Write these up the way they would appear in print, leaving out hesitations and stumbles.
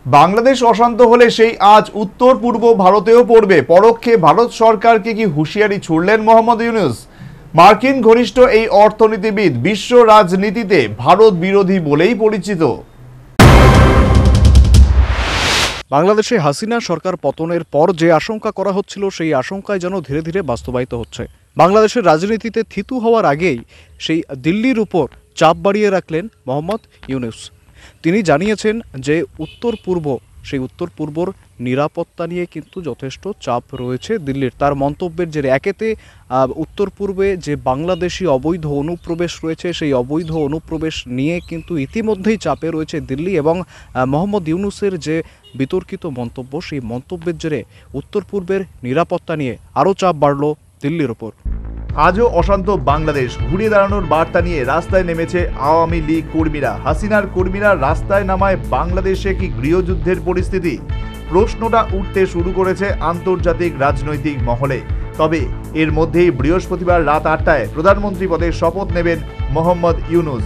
বাংলাদেশ অশান্ত হলে সেই আজ উত্তর পূর্ব ভারতেও পড়বে। পরোক্ষে ভারত সরকারকে কি হুঁশিয়ারি ছুড়লেন মোহাম্মদ ইউনূস। মার্কিন ঘনিষ্ঠ এই অর্থনীতিবিদ বিশ্ব রাজনীতিতে ভারত বিরোধী বলেই পরিচিত। বাংলাদেশে হাসিনা সরকার পতনের পর যে আশঙ্কা করা হচ্ছিল সেই আশঙ্কায় যেন ধীরে ধীরে বাস্তবায়িত হচ্ছে। বাংলাদেশের রাজনীতিতে থিতু হওয়ার আগেই সেই দিল্লির উপর চাপ বাড়িয়ে রাখলেন মোহাম্মদ ইউনূস। তিনি জানিয়েছেন যে উত্তর পূর্বর নিরাপত্তা নিয়ে কিন্তু যথেষ্ট চাপ রয়েছে দিল্লির। তার মন্তব্যের যে একেতে উত্তর পূর্বে যে বাংলাদেশি অবৈধ অনুপ্রবেশ রয়েছে সেই অবৈধ অনুপ্রবেশ নিয়ে কিন্তু ইতিমধ্যেই চাপে রয়েছে দিল্লি, এবং মোহাম্মদ ইউনূসের যে বিতর্কিত মন্তব্য সেই মন্তব্যের জেরে উত্তর পূর্বের নিরাপত্তা নিয়ে আরও চাপ বাড়ল দিল্লির ওপর। আজও অশান্ত বাংলাদেশ। ঘুরে দাঁড়ানোর বার্তা নিয়ে রাস্তায় নেমেছে আওয়ামী লীগ কর্মীরা। হাসিনার কর্মীরা রাস্তায় নামায় বাংলাদেশে কি গৃহযুদ্ধের পরিস্থিতি? প্রশ্নটা উঠতে শুরু করেছে আন্তর্জাতিক রাজনৈতিক মহলে। তবে এর মধ্যেই বৃহস্পতিবার রাত 8টায় প্রধানমন্ত্রী পদে শপথ নেবেন মোহাম্মদ ইউনূস।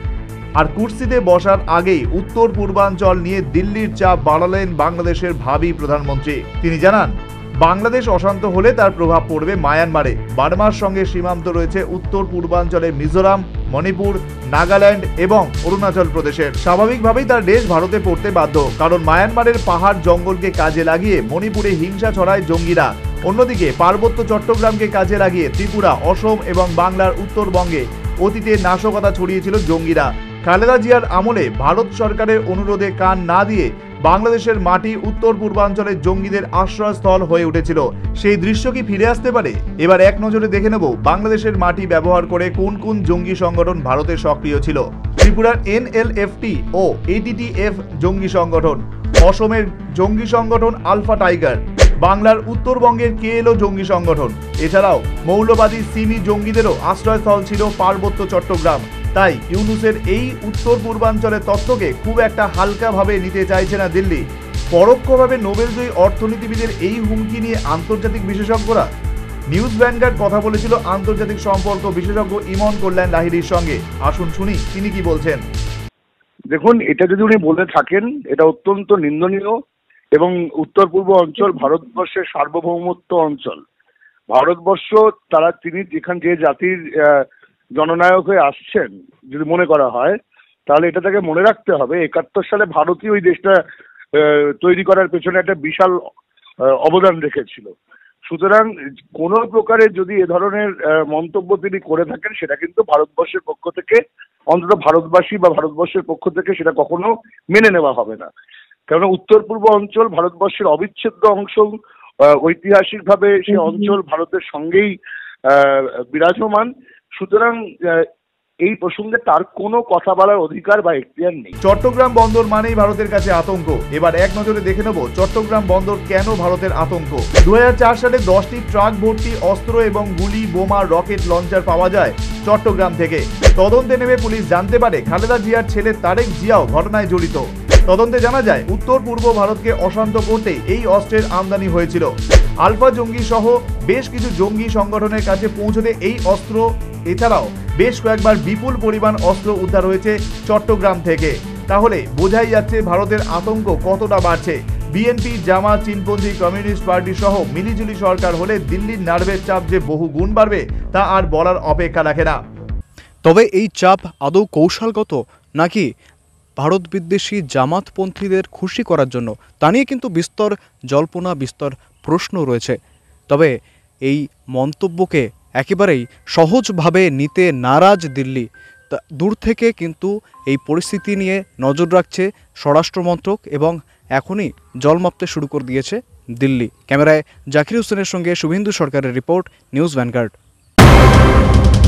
আর কুর্সিতে বসার আগেই উত্তর পূর্বাঞ্চল নিয়ে দিল্লির চাপ বাড়ালেন বাংলাদেশের ভাবী প্রধানমন্ত্রী। তিনি জানান, বাংলাদেশ অশান্ত হলে তার প্রভাব পড়বে মায়ানমারে। বার্মার সঙ্গে সীমান্ত রয়েছে উত্তর পূর্বাঞ্চলে মিজোরাম, মণিপুর, নাগাল্যান্ড এবং অরুণাচল প্রদেশের। স্বাভাবিকভাবেই তার দেশ ভারতে পড়তে বাধ্য, কারণ মায়ানমারের পাহাড় জঙ্গলকে কাজে লাগিয়ে মণিপুরে হিংসা ছড়ায় জঙ্গিরা। অন্যদিকে পার্বত্য চট্টগ্রামকে কাজে লাগিয়ে ত্রিপুরা, অসম এবং বাংলার উত্তরবঙ্গে অতীতে নাশকতা ছড়িয়েছিল জঙ্গিরা। খালেদা জিয়ার আমলে ভারত সরকারের অনুরোধে কান না দিয়ে বাংলাদেশের মাটি উত্তর পূর্বাঞ্চলের জঙ্গিদের আশ্রয়স্থল হয়ে উঠেছিল। সেই দৃশ্য কি ফিরে আসতে পারে? এবার এক নজরে দেখে নেব বাংলাদেশের মাটি ব্যবহার করে কোন কোন জঙ্গি সংগঠন ভারতে সক্রিয় ছিল। ত্রিপুরার NLFT ও ATTF জঙ্গি সংগঠন, অসমের জঙ্গি সংগঠন আলফা টাইগার, বাংলার উত্তরবঙ্গের KLO জঙ্গি সংগঠন। এছাড়াও মৌলবাদী সিমি জঙ্গিদেরও আশ্রয়স্থল ছিল পার্বত্য চট্টগ্রাম। তাই ইউনূসের এই উত্তর পূর্বাঞ্চলের তত্ত্বকে খুব একটা হালকাভাবে নিতে চাইছে না দিল্লি। পরোক্ষভাবে নোবেলজয়ী অর্থনীতিবিদের এই হুমকি নিয়ে আন্তর্জাতিক বিশেষজ্ঞরা। নিউজ ভ্যানগার্ড কথা বলেছিল আন্তর্জাতিক সম্পর্ক বিশেষজ্ঞ ইমন কল্যাণ লাহিড়ীর সঙ্গে। আসুন শুনি তিনি কি বলছেন। দেখুন, এটা যদি উনি বলে থাকেন এটা অত্যন্ত নিন্দনীয়, এবং উত্তর পূর্ব অঞ্চল ভারতবর্ষের সার্বভৌমত্ব অঞ্চল। ভারতবর্ষ তিনি যে জাতির জননায়ক হয়ে আসছেন যদি মনে করা হয়, তাহলে এটা তাকে মনে রাখতে হবে 71 সালে ভারতই ওই দেশটা তৈরি করার পেছনে একটা বিশাল অবদান রেখেছিল। সুতরাং কোনো প্রকারের যদি এ ধরনের মন্তব্য তিনি করে থাকেন সেটা কিন্তু ভারতবর্ষের পক্ষ থেকে, অন্তত ভারতবাসী বা ভারতবর্ষের পক্ষ থেকে সেটা কখনো মেনে নেওয়া হবে না। কারণ উত্তর পূর্ব অঞ্চল ভারতবর্ষের অবিচ্ছেদ্য অংশ। ঐতিহাসিকভাবে সেই অঞ্চল ভারতের সঙ্গেই বিরাজমান। সুতরাং এই প্রসঙ্গে তার কোনো কথা বলার অধিকার বা এখতিয়ার নেই। চট্টগ্রাম বন্দর মানেই ভারতের কাছে আতঙ্ক। এবার এক নজরে দেখে নেব চট্টগ্রাম বন্দর কেন ভারতের আতঙ্ক। 2004 সালে 10টি ট্রাক ভর্তি অস্ত্র এবং গুলি, বোমা, রকেট লঞ্চার পাওয়া যায় চট্টগ্রাম থেকে। তদন্তে নেমে পুলিশ জানতে পারে খালেদা জিয়ার ছেলে তারেক জিয়াও ঘটনায় জড়িত। তদন্তে জানা যায় উত্তর পূর্ব ভারতকে অশান্ত করতে এই অস্ত্রের আমদানি হয়েছিল। আলফা জঙ্গি সহ বেশ কিছু জঙ্গি সংগঠনের কাছে পৌঁছতে এই অস্ত্র, এছাড়াও বেশ কয়েকবার বিপুল পরিমাণ অস্ত্র উদ্ধার হয়েছে চট্টগ্রাম থেকে। তাহলে বোঝাই যাচ্ছে ভারতের আতঙ্ক কতটা বাড়ছে। বিএনপি, জামাত, চীনপন্থী কমিউনিস্ট পার্টি সহ মিলিজুলি সরকার হলে দিল্লির নার্ভের চাপ যে বহু গুণ বাড়বে তা আর বলার অপেক্ষা রাখে না। তবে এই চাপ আদৌ কৌশলগত নাকি ভারত বিদ্বেষী জামাতপন্থীদের খুশি করার জন্য, তা নিয়ে কিন্তু বিস্তর জল্পনা, বিস্তর প্রশ্ন রয়েছে। তবে এই মন্তব্যকে একেবারেই সহজভাবে নিতে নারাজ দিল্লি। দূর থেকে কিন্তু এই পরিস্থিতি নিয়ে নজর রাখছে স্বরাষ্ট্রমন্ত্রক, এবং এখনই জল মাপতে শুরু করে দিয়েছে দিল্লি। ক্যামেরায় জাকির হোসেনের সঙ্গে শুভেন্দু সরকারের রিপোর্ট, নিউজ ভ্যানগার্ড।